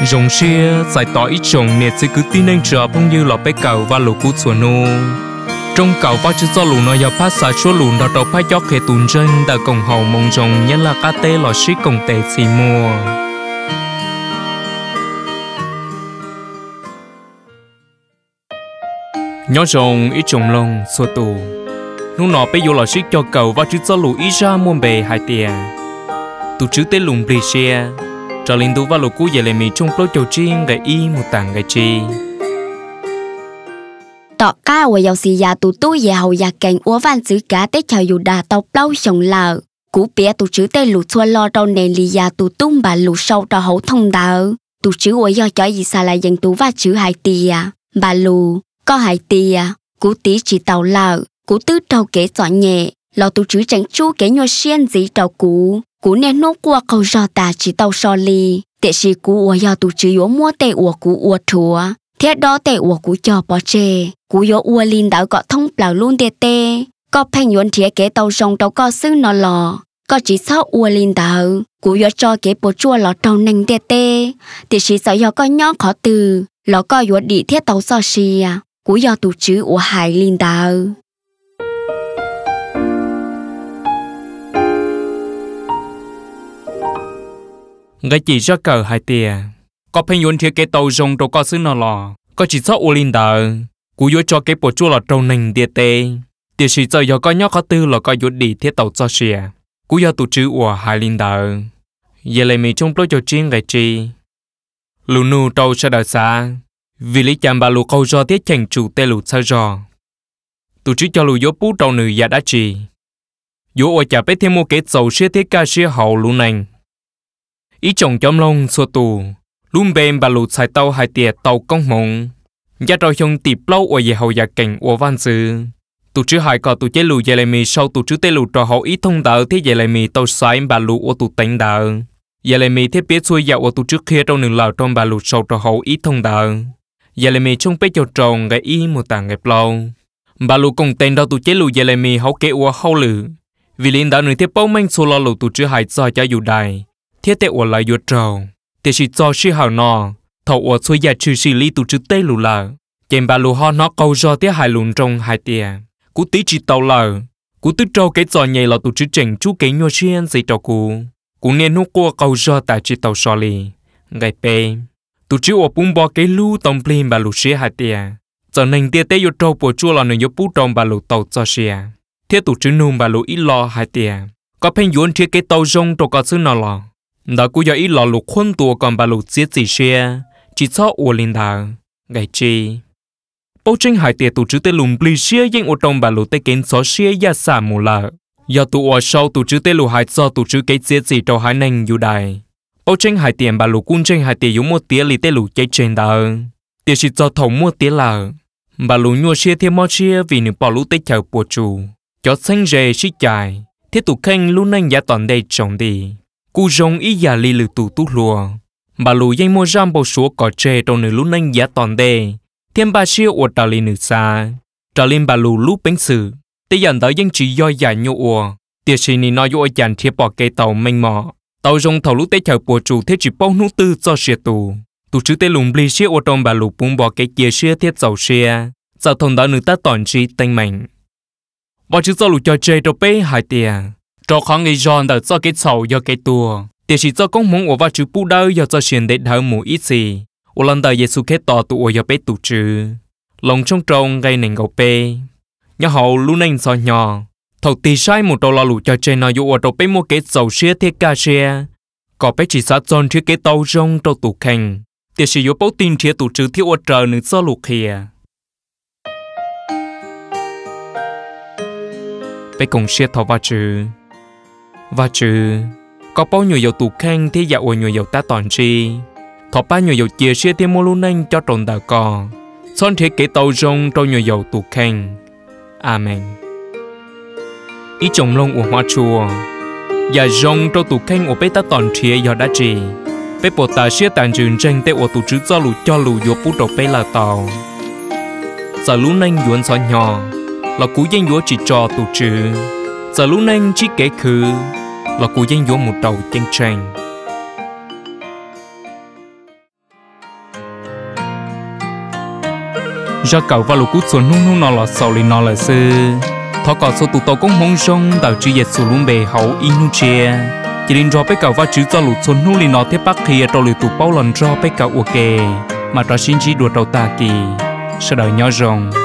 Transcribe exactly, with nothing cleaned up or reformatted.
rồng xia giải tỏ ít chồng nè sẽ cứ tin anh chờ phong như là bé cầu và lũ cú xuân nô trong cầu và chữ do lũ nó giờ phát xả số lũ đó đâu phải cho khe tùn chân đã cùng hậu mong rồng nhất là cá tê lò xí cùng tệ xì mùa nhớ rồng ít chồng lông xua tù lúc nọ bây giờ lò xí cho cầu và chữ do lũ ít ra muôn bề hai tia tụ chữ tê lùng bì xia cho linh tú và lũ cú về lại mình trong lối châu chiên gậy y một tảng gậy chi tọ ca của giàu xì già tụ tu về hậu già cảnh úa van chữ cá tết chờ dù đà tàu lâu sòng lờ cú bé tụ chữ tê lũ xua lo đâu nền lì già tụ tung bà lũ sâu cho hậu thông đỡ tụ chữ của do cho gì xa lại dành tú và chữ hai tia bà lù có hai tia cú tí chỉ tàu lờ cú tứ trâu kế chọn nhẹ lo tụ chữ tránh chu kế nhô xiên gì trâu cú cú nên nốt qua câu do ta chỉ tàu so li tệ sĩ cú ủa do tụ chữ yếu mua tệ ủa cú ủa thua thiết đó tệ ủa cú cho bỏ chê cú yếu ủa linh đảo có thông bảo luôn tê tê có phanh yuan thiết kế tàu sông tàu có sư nó lò có chỉ sau ủa linh đảo cú yếu cho kế bộ chua lò tàu nành tê tê tệ sĩ sợ yếu có nhóc khó từ lò có yếu đi thiết tàu so xì cú yếu tụ chữ ủa hải linh đảo cái chỉ cho cờ hai tia có phê yuan thiết kế tàu rồng đâu có xứ nào lò có chỉ cho u linh đờ cú yếu cho cái bộ chua là trâu nành địa tê địa sĩ giờ có nhóc khó tư là có yếu đi thiết tàu cho xìa cú yếu tụ chữ của hai linh đờ giờ lại mình trong lối cho chiên cái chi lù nu trâu sẽ đợi xa vì lý chạm bà lù câu do thiết chành chủ tê lù sao rò tụ chữ cho lù yếu bú trâu nữ giả đã trì yếu ở chả bé thêm một cái dầu xia thiết ca xia hậu lù nành ý chồng chóm lông xua tù luôn bên bà lụt xài tàu hai tiệt tàu công mộng gia trò hiông tịp lâu ở về hậu gia cảnh của văn sư tụ chữ hai cò tụ chế lù về lại mì sau tụ chữ tê lù trò hậu ý thông đạo thế về lại mì tàu xoáy bà lụt ở tụ đánh đạo về lại mì thế biết xuôi dạo ở tụ trước kia trong nương lào trong bà lụt sau trò hậu ý thông đạo về lại mì trong bếp cho tròn gãy ý một tảng gẹp lâu bà lụt cùng tên đâu tụ chế lù về lại mì hậu kế của hậu lử vì liên đạo nương thế bao manh xô lo lụt tụ chữ hai do cho dù đài thiết tệ ở lại yuột trầu thì chỉ cho sĩ hào nọ thầu ở xuôi nhà trừ sĩ lý tụ chữ tê lù lờ chèm bà lù ho nó câu do tiết hai lùn trong hai tia cú tí chỉ tàu lờ cú tứ trâu cái giò nhảy là tụ chữ chỉnh chú cái nhua xiên gì trâu cú cú nên hút qua câu do tại chỉ tàu so lì ngày pe tụ chữ ở bún bò cái lu tông plin bà lù xía hai tia giờ nên tia tê yuột trâu bùa chua là nương yuột bút trong bà lù tàu cho xía thiết tụ chữ nung bà lù ít lo hai tia có phèn yuan thiết cái tàu rong trâu có xứ nào lò đó cú giờ ít lò lục khuôn tua còn bà lục giết gì xe chỉ cho u linh đào ngày chi bố tranh hải tiệt tụ chữ tê lùm bì xe nhưng ở trong bà lục tê kiến xó xe ya xả mù lợ giờ tụ ở sau tụ chữ tê lù hải cho tụ chữ cái giết gì trong hải nành dù đài bố tranh hải tiệt bà lục quân tranh hải tiệt dùng một tía lì tê lù chạy trên đào tiệt chỉ cho thầu một tía lợ bà lục nhua xe thêm mò xe vì nửa bỏ lũ tê chờ bùa chủ cho xanh rề xích dài thiết tụ khanh luôn nành giá toàn đây trồng đi cú rong ý giả li lử tụ tu lùa bà lù dây mua ram bầu số cỏ tre trong nửa lúc nanh giá toàn đề thêm bà siêu ở trà li nửa xa trà linh bà lù lúc bánh sử tây dần tới dân chỉ do giả nhô ùa tiệt sĩ ni nói dội dàn thiệp bỏ cây tàu mênh mỏ tàu rong thầu lúc tây chờ bùa chủ thế chỉ bao nút tư cho xìa tù tụ chữ tây lùng bli siêu ở trong bà lù bung bỏ cây kia xìa thiết dầu xìa giao thông đó nửa ta toàn trí tanh mạnh bỏ chữ do lù cho tre trong bê hai tia cho khó nghĩ giòn đỡ cho cái sầu do cái tua thì chỉ cho công muốn ở vào chữ bu đau do cho xuyên để đỡ mù ít gì ở lần đầu Giêsu kết tỏ tụ ở do bé tụ chữ lòng trong trông gây nên gầu bê nhà hậu luôn nên so nhỏ thầu tì sai một đầu lò lụ cho trên nó dụ ở đầu bé mua cái sầu xía thiết ca xía có bé chỉ sát giòn thiết cái tàu rong trong tụ khanh thì chỉ dụ bố tin thiết tụ chữ thiếu ở trời nữa do lụ kia bé cùng xía thầu vào chữ và chữ có bao nhiêu dầu tụ khanh thì dạo ở nhiều dầu ta toàn chi thọ ba nhiều dầu chia sẻ thêm mô luôn anh cho tròn đào cò son thế kế tàu rong trong nhiều dầu tụ khanh amen ý chồng lông của hoa chùa và rong trong tụ khanh ở bê ta toàn chia do đã trì bê bộ ta sẻ tàn trường tranh tê ở tụ chữ do lù cho lù vô bút đầu bê là tàu giờ luôn anh yuan so nhỏ là cú danh yuan chỉ cho tụ chữ giờ lúc anh chỉ kể khứ là cụ danh vô một đầu chân tranh do cậu và lũ cút xuống nung nung nó lọt sầu lên nó là sư thọ cọ số tụ tàu cũng mong sông tàu chữ dệt xuống luôn bề hậu inu chia chỉ đến cho bé cậu và chữ cho lũ xuống nung lên nó tiếp bắc kia cho lũ tụ bao lần cho bé cậu ok mà cho xin chỉ đùa đầu ta kỳ sau đó nhỏ rồng